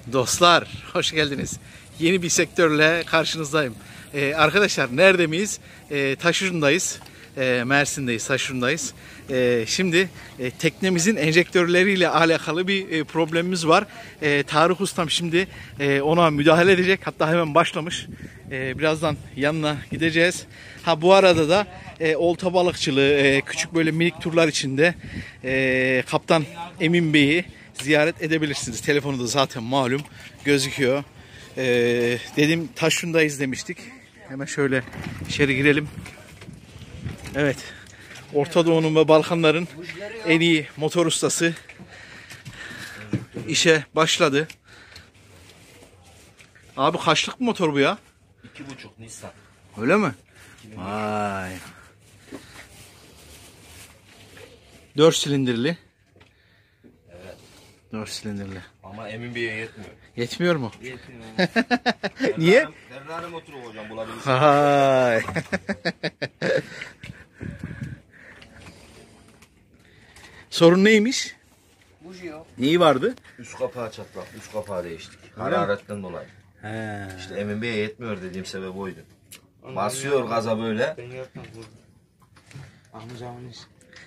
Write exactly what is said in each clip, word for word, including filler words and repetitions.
Dostlar, hoş geldiniz. Yeni bir sektörle karşınızdayım. Ee, arkadaşlar nerede miyiz? Ee, Taşyurun'dayız. Ee, Mersin'deyiz, Taşyurun'dayız. Ee, şimdi e, teknemizin enjektörleriyle alakalı bir e, problemimiz var. E, Tarık Ustam şimdi e, ona müdahale edecek. Hatta hemen başlamış. E, birazdan yanına gideceğiz. Ha bu arada da e, olta balıkçılığı, e, küçük böyle minik turlar içinde e, Kaptan Emin Bey'i ziyaret edebilirsiniz. Telefonu da zaten malum gözüküyor. Ee, dedim Taşyurun'dayız demiştik. Hemen şöyle içeri girelim. Evet. Orta Doğu'nun ve Balkanların en iyi motor ustası işe başladı. Abi kaçlık bir motor bu ya? İki buçuk Nissan. Öyle mi? Vay. Dört silindirli. Dört silindirli. Ama Emin Bey'e yetmiyor. Yetmiyor mu? Yetmiyor. Niye? Ferrari motoru hocam bulabilirsin. Hay. Sorun neymiş? Buji yok. Neyi vardı? Üst kapağı çatlak, üst kapağı değiştik. Hararetten dolayı. He. İşte Emin Bey'e yetmiyor dediğim sebep oydu. Basıyor gaza böyle. Ben yapmam burada. Amcamın işi.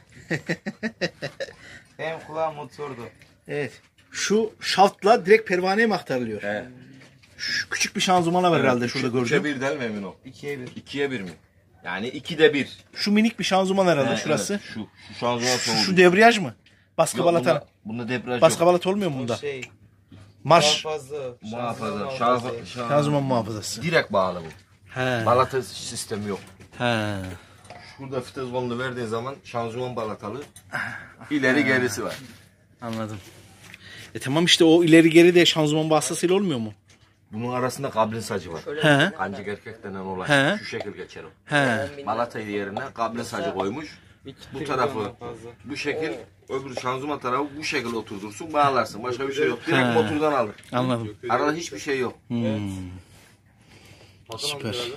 Benim kulağım motordu. Evet. Şu şaftla direkt pervaneye mi aktarılıyor? He. Şu küçük bir şanzımana var herhalde şurada gördüm. Üçe bir değil mi Emin o? İkiye bir. İkiye bir mi? Yani ikide bir. Şu minik bir şanzıman herhalde He, şurası. evet. Şu, şu şanzıman Şu, soğudu. şu debriyaj mı? Baskı Yok, balata. bunda, bunda debriyaj Baskı yok. balata olmuyor mu bunda? O şey. Marş. Muhafaza. Muhafaza. Şanzıman Şanzıman, muhafazası. Şanzıman muhafazası. Direkt bağlı bu. He. Balata sistemi yok. He. Şurada vites balonu verdiğin zaman şanzıman balatalı. İleri gerisi var. Anladım. E tamam işte o ileri geri de şanzıman vasıtasıyla olmuyor mu? Bunun arasında kablin sacı var. He. Kancık erkek denen olay. He. Şu şekil geçer o. He. Balatayı yerine kablin sacı koymuş. Bu tarafı bu şekil, öbür şanzıman tarafı bu şekil oturdursun, bağlarsın. Başka bir şey yok. Direkt He. motordan alır. Anladım. Arada hiçbir şey yok. Hmm. Süper.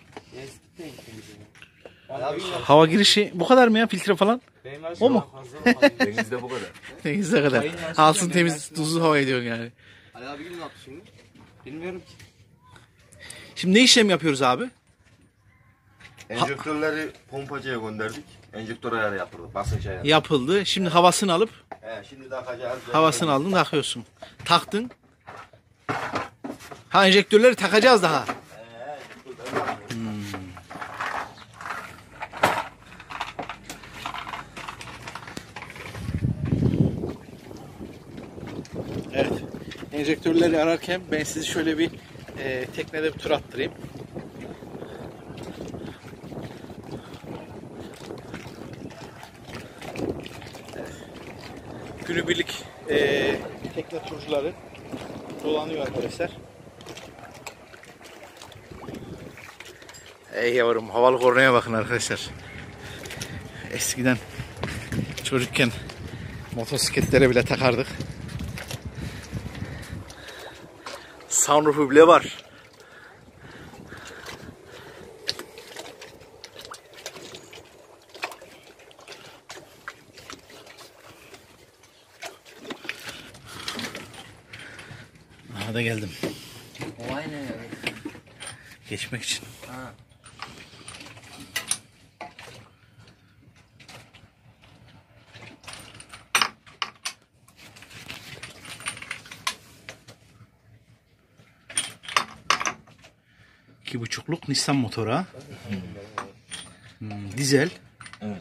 Hava girişi bu kadar mı ya, filtre falan? O mu? Denizde bu kadar. Denizde kadar. Alsın temiz tuzlu hava ediyor yani. Ali abi ne yaptı şimdi? Bilmiyorum ki. Şimdi ne işlem yapıyoruz abi? Enjektörleri pompacıya gönderdik. Enjektör ayarı yapıldı. Basınç ayarı. Yapıldı. Şimdi havasını alıp He, şimdi takacağız. havasını aldın takıyorsun. Taktın. Ha enjektörleri takacağız daha. Hmm. Evet. Enjektörleri ararken ben sizi şöyle bir e, teknede bir tur attırayım. Evet. Günübirlik e, tekne turcuları dolanıyor arkadaşlar. Ey yavrum, havalı kornaya bakın arkadaşlar. Eskiden çocukken motosikletlere bile takardık. Sunroofu bile var. Aha da geldim. Olay ne ya? Geçmek için. Ha. İki buçukluk Nissan motoru ha. Hmm, dizel. Evet.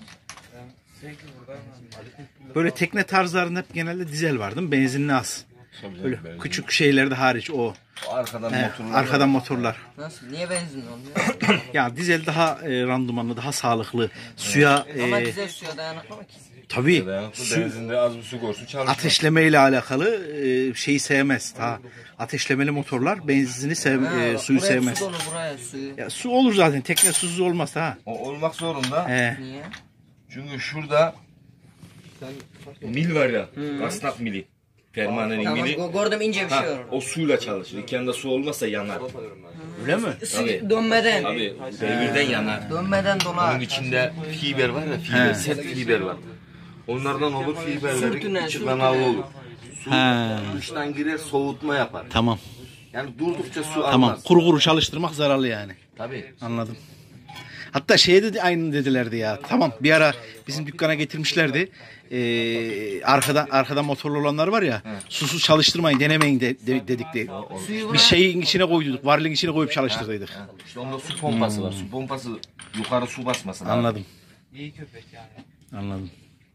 Böyle tekne tarzlarında hep genelde dizel var değil mi? Benzinli az. Böyle küçük şeylerde hariç o. Arkadan He, motorlar. arkadan motorlar. Nasıl? Niye benzin olmuyor? Ya dizel daha e, randımanlı, daha sağlıklı. Suya Ama e, dizel suya dayanıklı mı ki? tabii Dayanıklı, su, benzinde az bir su görsün çalışmaz. ateşleme ile alakalı e, şeyi sevmez. Daha ateşlemeli motorlar benzini sev, Ha, e, suyu buraya sevmez. su dolu buraya suyu. Ya su olur zaten. Tekne susuz olmaz ha. O olmak zorunda. He. Niye? Çünkü şurada mil var ya. Kasnak mili. Permanenin Tamam mili. go- gördüm ince bir Ha, şey var. o suyla çalışır. Kendi su olmazsa yanar. Öyle mi? Su dönmeden. Tabii devirden yanar. Dönmeden Onun dolar. içinde fiber var ya, fiber, He. sert fiber var. Onlardan olur fiberleri Fırtına, içi fırtına. kanallı olur. Su He. dıştan girer, soğutma yapar. Tamam. Yani durdukça su almaz. Tamam. Kuru kuru çalıştırmak zararlı yani. Tabii. Anladım. Hatta şeye de aynı dedilerdi ya. Tamam, bir ara bizim dükkana getirmişlerdi. Ee, arkada arkada motorlu olanlar var ya. He. Susuz çalıştırmayın, denemeyin de, de- dedik de. Suyu Bir bırak. şeyin içine koyduk. Varlığın içine koyup çalıştırdıydık. Ha, İşte onda su pompası var. Su pompası yukarı su basması lazım. Anladım. İyi köpek yani. Anladım.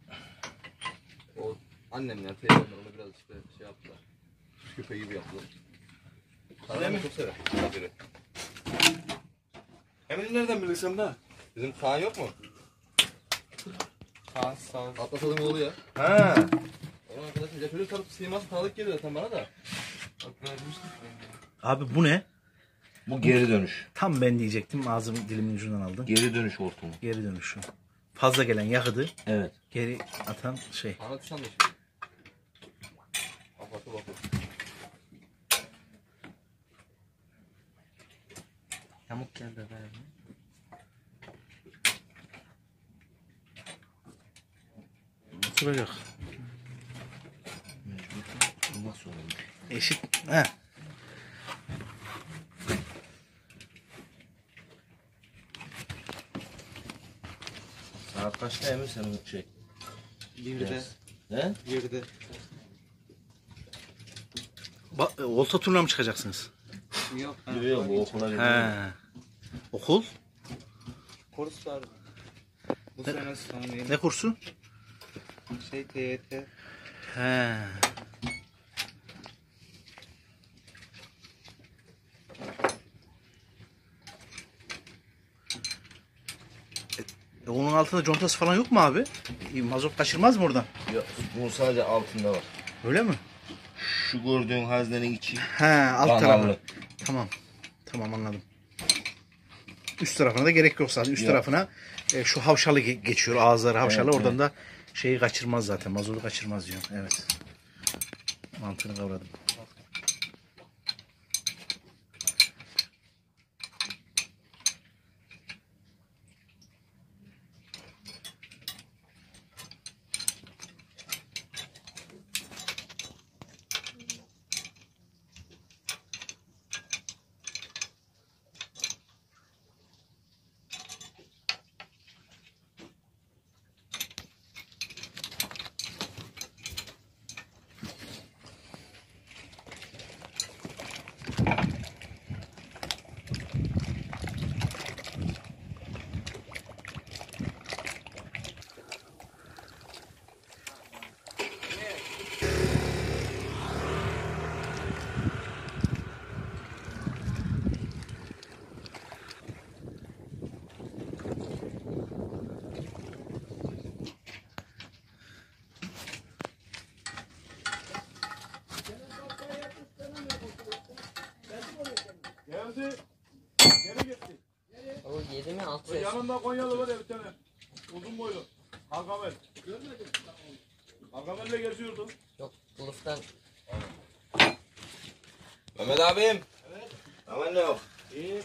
O annemler, teyzemler onu biraz işte şey yaptılar. Köpeği gibi yaptılar. Sarayı çok sever. Biri. Emin nereden bilirsen de? Bizim Kaan yok mu? Sağ sağ. Atlatalım oğlu ya. Ha. Onun arkadaşım Cepheli tarafı siması tanıdık geliyor zaten bana da. Bak görmüştük beni. Abi bu ne? Bu geri dönüş. Tam ben diyecektim. Ağzım dilimin ucundan aldın. Geri dönüş hortumu. Geri dönüşü. Fazla gelen yakıtı Evet. geri atan şey. Bana düşen de şimdi. Afatı bakın. Yamuk geldi be. Oturacak. Olmaz sonra. Eşit. He. Saat kaçta Emir senin şey? Birde. He? Birde. Ba- e, olta turuna mı çıkacaksınız? Yok. Yok bu okula gidiyor. He. Okul? Kurs var. Bu sene sonu yeni Ne kursu? şey T Y T. He. E, onun altında contası falan yok mu abi? E, mazot kaçırmaz mı oradan? Yok, bu sadece altında var. Öyle mi? Şu gördüğün haznenin içi. He, alt tarafı. Kanallı. Tamam. Tamam, anladım. Üst tarafına da gerek yok zaten. Üst Yok. tarafına e, şu havşalı ge- geçiyor. Ağızları havşalı. Evet, Oradan da şeyi kaçırmaz zaten. Mazotu kaçırmaz diyor. Evet. Mantığını kavradım. O yedi mi altı yaş? Yanında Konyalı var ya bir tane. Uzun boylu. Hakamel. Görmedin mi? Hakamel'le geziyordu. Yok kılıftan. Mehmet abim. Aman ne yok. İyi.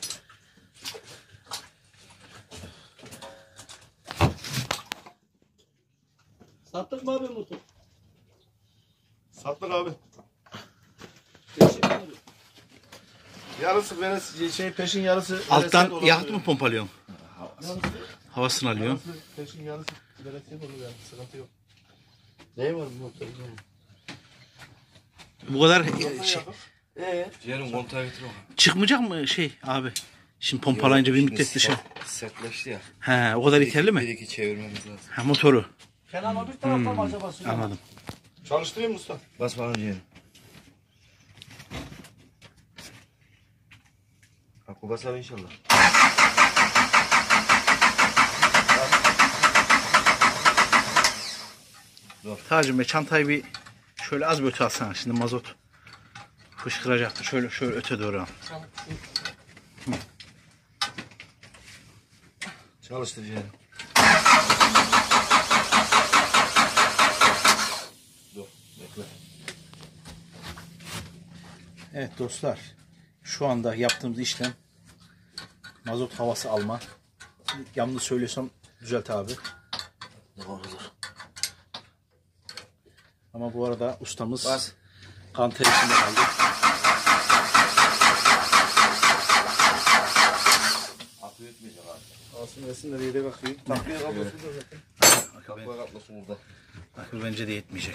Sattık mı abi motor? Sattık abi. Yarısı veresiye, şey peşin yarısı veresiye Alttan dolaşıyor. yakıt mı pompalıyorsun? Yarısı, Havasını alıyorsun. yarısı peşin yarısı veresiye dolu yani sıkıntı yok. Ne var bu motorda? Bu kadar e, şey, Ee? Ciğerin kontağı getir o. çıkmayacak mı şey abi? Şimdi pompalayınca bir müddet dışarı. Sertleşti ya. He, o kadar yeterli Bir mi? iki çevirmemiz lazım. Ha, motoru. Kenan bir taraftan mı acaba? Suyu? Anladım. Çalıştırayım mı usta? Bas bakalım ciğerim. Aklı basar inşallah. Tacım be, çantayı bir şöyle az bir öte alsana. Şimdi mazot fışkıracak. Şöyle şöyle öte doğru al. Çalıştır ciğerim. Dur, bekle. Evet dostlar. Şu anda yaptığımız işlem mazot havası alma. Yanlış söylüyorsam düzelt abi. Doğrudur. Ama bu arada ustamız Bas. kan ter içinde kaldı. Akı etmeyecek abi. Alsın yesin de yedek akıyı. Takviye kablosu da zaten. Takviye kablosu burada. Akıl bence de yetmeyecek.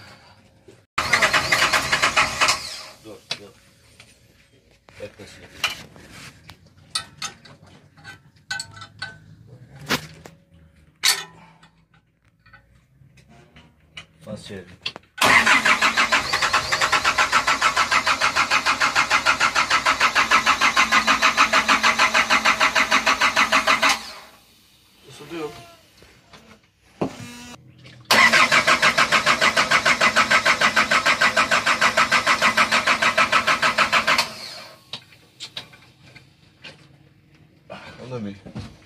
Dur dur. Beklesin. Bas çevir. Isıtıyor. Onu mu?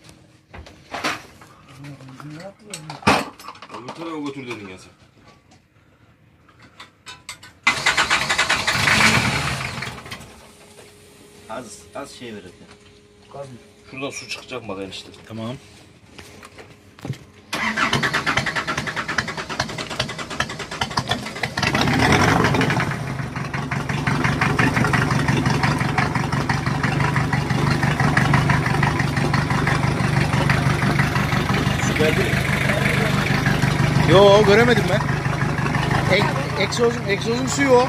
Öbür tarafa götür dedin ya sen. Az az şey verirdi. Şuradan su çıkacak bak enişte. Tamam. Su geldi mi? Yo, göremedim ben. Ek, egzozun, egzozun suyu o.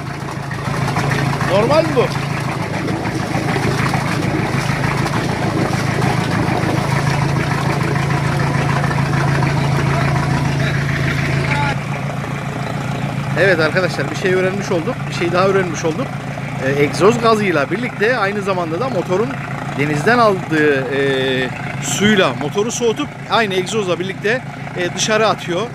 Normal mi bu? Evet arkadaşlar, bir şey öğrenmiş olduk. Bir şey daha öğrenmiş olduk. Ee, egzoz gazıyla birlikte aynı zamanda da motorun denizden aldığı e, suyla motoru soğutup aynı egzozla birlikte e, dışarı atıyor.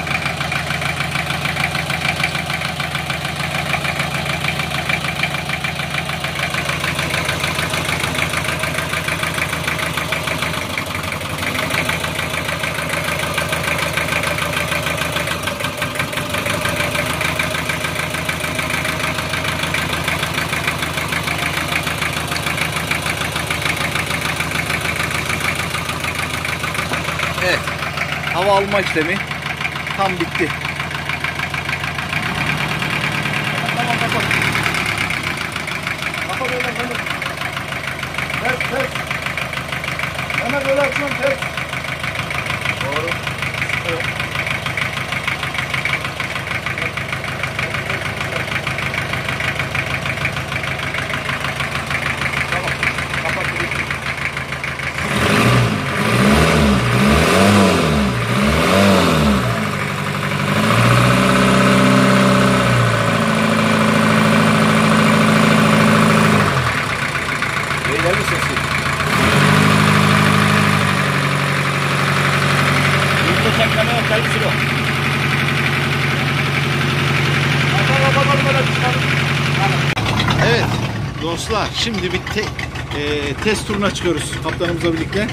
Evet, hava alma işlemi tam bitti. Tamam kapat. Kapat öyle böyle. Ters ters. Hemen böyle açıyorum ters. Doğru. Evet. Tamam. Kapat. Beyler mi sesi? Yurtta çekmeme yok, kalbi silo. Evet dostlar, şimdi bir te, e, test turuna çıkıyoruz kaptanımızla birlikte.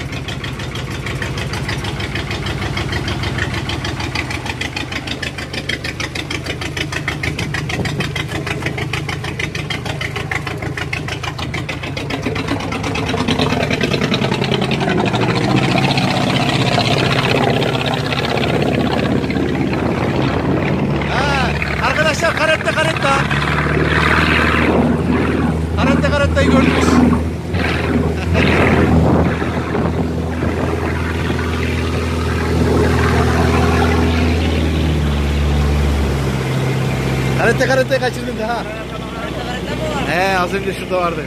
Ha, arkadaşlar karette karetta. Karette karettayı gördünüz. Karette karettayı kaçırdın da ha. He, az önce şurada vardı.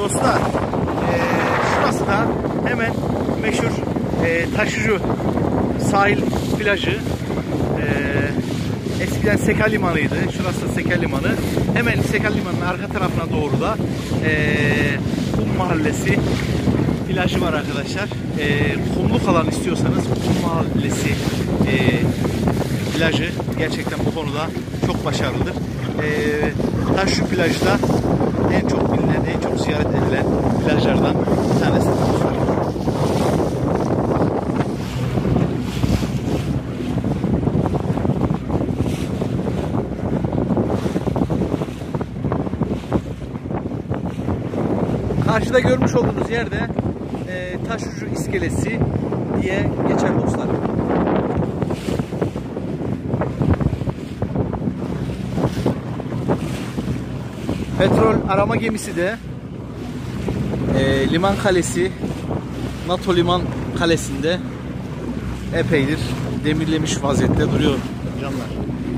dostlar, e, şurası da hemen meşhur e, Taşucu sahil plajı. E, eskiden Seka Limanı'ydı. Şurası da Seka Limanı. Hemen Seka Limanı'nın arka tarafına doğru da e, Kum Mahallesi plajı var arkadaşlar. E, kumluk alan istiyorsanız Kum Mahallesi e, plajı gerçekten bu konuda çok başarılıdır. E, Taşucu plajı da en çok bilinen, en çok ziyaret edilen plajlardan bir tanesi. Karşıda görmüş olduğunuz yerde e, Taşucu iskelesi diye geçer dostlar. Petrol arama gemisi de e, liman kalesi, NATO liman kalesinde epeydir demirlemiş vaziyette duruyor canlar.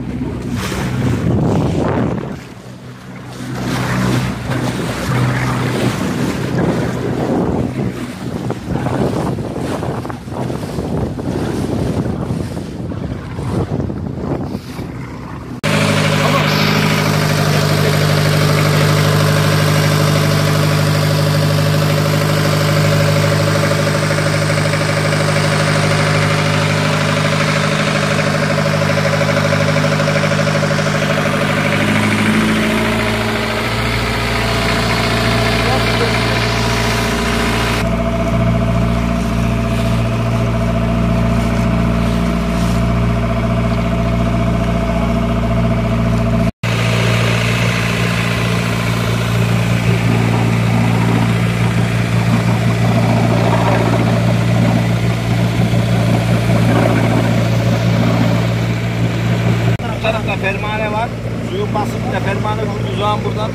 Tarafta fermane var. Suyun basıntıyla fermane vurduğu zaman buradan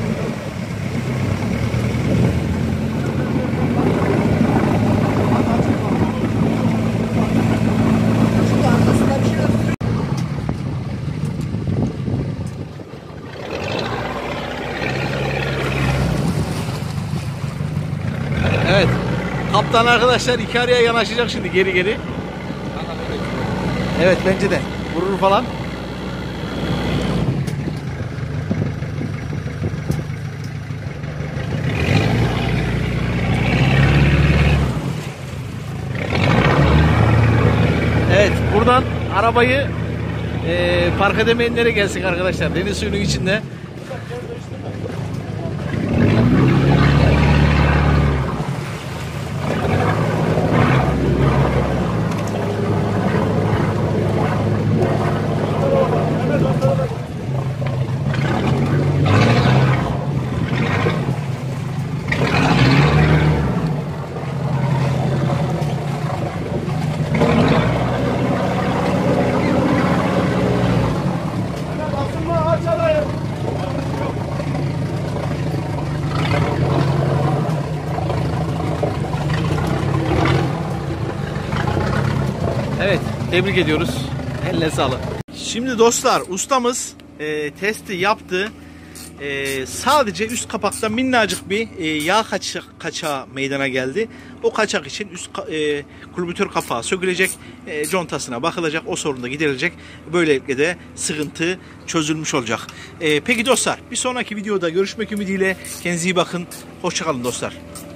Evet. Kaptan arkadaşlar iki araya yanaşacak şimdi geri geri. Evet bence de. Vurur falan. Evet buradan arabayı e, park edemeyenlere gelsin arkadaşlar. Deniz suyunun içinde. Evet, tebrik ediyoruz. Eline sağlık. Şimdi dostlar, ustamız e, testi yaptı. E, sadece üst kapakta minnacık bir e, yağ kaça kaçağı meydana geldi. O kaçak için üst e, kulübütör kapağı sökülecek, e, contasına bakılacak, o sorun da giderilecek. Böylelikle de sıkıntı çözülmüş olacak. E, peki dostlar, bir sonraki videoda görüşmek ümidiyle kendinize iyi bakın. Hoşça kalın dostlar.